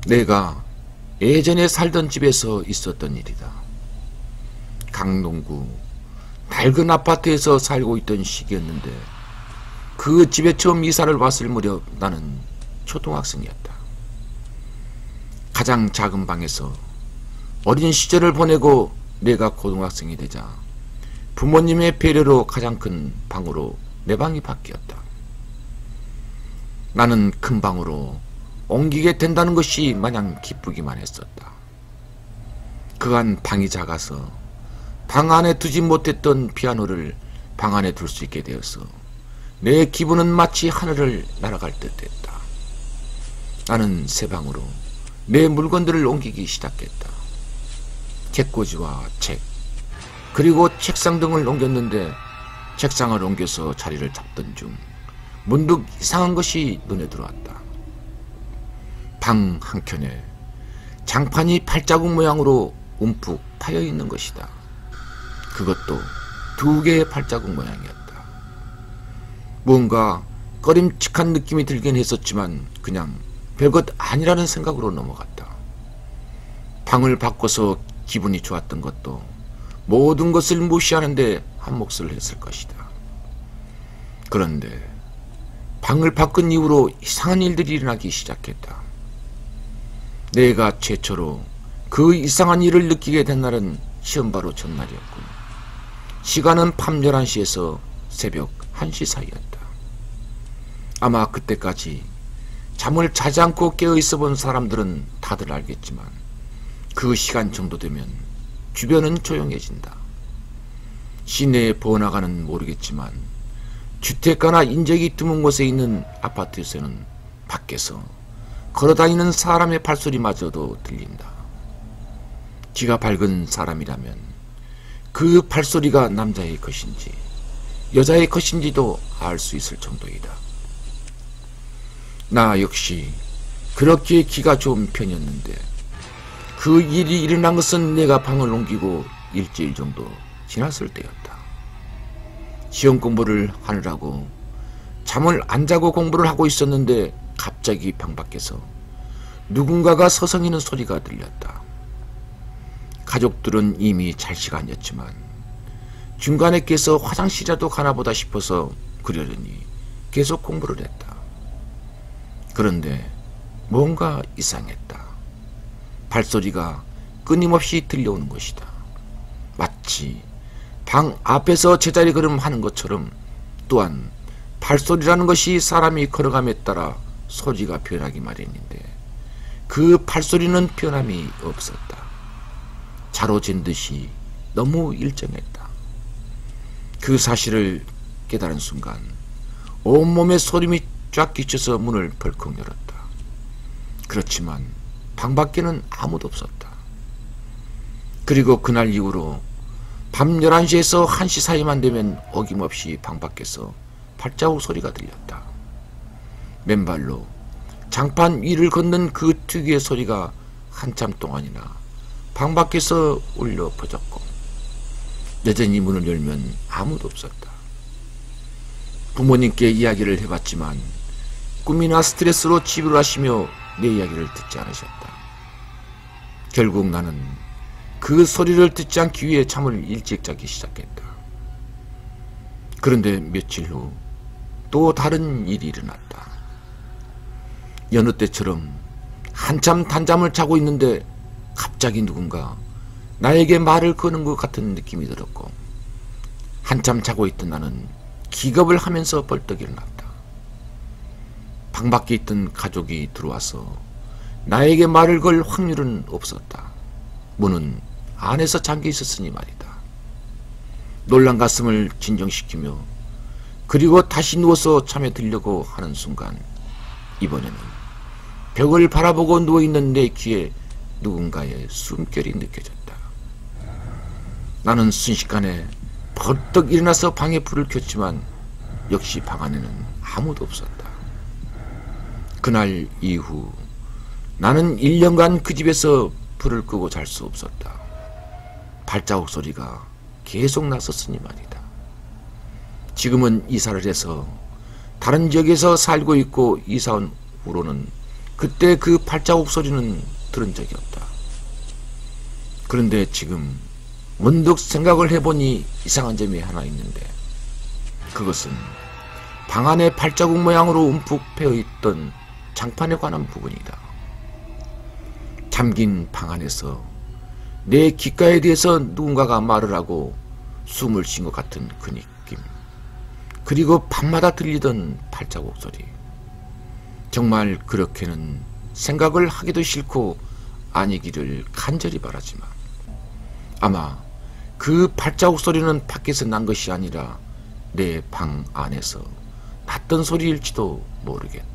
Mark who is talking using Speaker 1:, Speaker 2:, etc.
Speaker 1: 내가 예전에 살던 집에서 있었던 일이다. 강동구 낡은 아파트에서 살고 있던 시기였는데 그 집에 처음 이사를 왔을 무렵 나는 초등학생이었다. 가장 작은 방에서 어린 시절을 보내고 내가 고등학생이 되자 부모님의 배려로 가장 큰 방으로 내 방이 바뀌었다. 나는 큰 방으로 옮기게 된다는 것이 마냥 기쁘기만 했었다. 그간 방이 작아서 방 안에 두지 못했던 피아노를 방 안에 둘 수 있게 되어서 내 기분은 마치 하늘을 날아갈 듯했다. 나는 새 방으로 내 물건들을 옮기기 시작했다. 책꽂이와 책, 그리고 책상 등을 옮겼는데 책상을 옮겨서 자리를 잡던 중 문득 이상한 것이 눈에 들어왔다. 방 한켠에 장판이 발자국 모양으로 움푹 파여 있는 것이다. 그것도 2개의 발자국 모양이었다. 뭔가 꺼림칙한 느낌이 들긴 했었지만 그냥 별것 아니라는 생각으로 넘어갔다. 방을 바꿔서 기분이 좋았던 것도 모든 것을 무시하는데 한몫을 했을 것이다. 그런데 방을 바꾼 이후로 이상한 일들이 일어나기 시작했다. 내가 최초로 그 이상한 일을 느끼게 된 날은 시험 바로 전날이었군. 시간은 밤 11시에서 새벽 1시 사이였다. 아마 그때까지 잠을 자지 않고 깨어 있어 본 사람들은 다들 알겠지만 그 시간 정도 되면 주변은 조용해진다. 시내의 번화가는 모르겠지만 주택가나 인적이 드문 곳에 있는 아파트에서는 밖에서 걸어다니는 사람의 발소리마저도 들린다. 귀가 밝은 사람이라면 그 발소리가 남자의 것인지 여자의 것인지도 알 수 있을 정도이다. 나 역시 그렇게 귀가 좋은 편이었는데 그 일이 일어난 것은 내가 방을 옮기고 일주일 정도 지났을 때였다. 시험 공부를 하느라고 잠을 안 자고 공부를 하고 있었는데 갑자기 방 밖에서 누군가가 서성이는 소리가 들렸다. 가족들은 이미 잘 시간이었지만 중간에 깨서 화장실이라도 가나보다 싶어서 그러려니 계속 공부를 했다. 그런데 뭔가 이상했다. 발소리가 끊임없이 들려오는 것이다. 마치 방 앞에서 제자리 걸음하는 것처럼, 또한 발소리라는 것이 사람이 걸어감에 따라 소리가 변하기 마련인데 그 발소리는 변함이 없었다. 자로 잰 듯이 너무 일정했다. 그 사실을 깨달은 순간 온몸에 소름이 쫙 끼쳐서 문을 벌컥 열었다. 그렇지만 방 밖에는 아무도 없었다. 그리고 그날 이후로 밤 11시에서 1시 사이만 되면 어김없이 방 밖에서 발자국 소리가 들렸다. 맨발로 장판 위를 걷는 그 특유의 소리가 한참 동안이나 방 밖에서 울려 퍼졌고 여전히 문을 열면 아무도 없었다. 부모님께 이야기를 해봤지만 꿈이나 스트레스로 집을 하시며 내 이야기를 듣지 않으셨다. 결국 나는 그 소리를 듣지 않기 위해 잠을 일찍 자기 시작했다. 그런데 며칠 후 또 다른 일이 일어났다. 여느 때처럼 한참 단잠을 자고 있는데 갑자기 누군가 나에게 말을 거는 것 같은 느낌이 들었고, 한참 자고 있던 나는 기겁을 하면서 벌떡 일어났다. 방 밖에 있던 가족이 들어와서 나에게 말을 걸 확률은 없었다. 문은 안에서 잠겨 있었으니 말이다. 놀란 가슴을 진정시키며 그리고 다시 누워서 잠에 들려고 하는 순간, 이번에는 벽을 바라보고 누워있는 내 귀에 누군가의 숨결이 느껴졌다. 나는 순식간에 벌떡 일어나서 방에 불을 켰지만 역시 방 안에는 아무도 없었다. 그날 이후 나는 1년간 그 집에서 불을 끄고 잘 수 없었다. 발자국 소리가 계속 났었으니 말이다. 지금은 이사를 해서 다른 지역에서 살고 있고, 이사 온 후로는 그때 그 발자국 소리는 들은 적이 없다. 그런데 지금 문득 생각을 해보니 이상한 점이 하나 있는데, 그것은 방 안에 발자국 모양으로 움푹 패어있던 장판에 관한 부분이다. 잠긴 방 안에서 내 귓가에 대해서 누군가가 말을 하고 숨을 쉰 것 같은 그 느낌, 그리고 밤마다 들리던 발자국 소리. 정말 그렇게는 생각을 하기도 싫고 아니기를 간절히 바라지만, 아마 그 발자국 소리는 밖에서 난 것이 아니라 내 방 안에서 났던 소리일지도 모르겠다.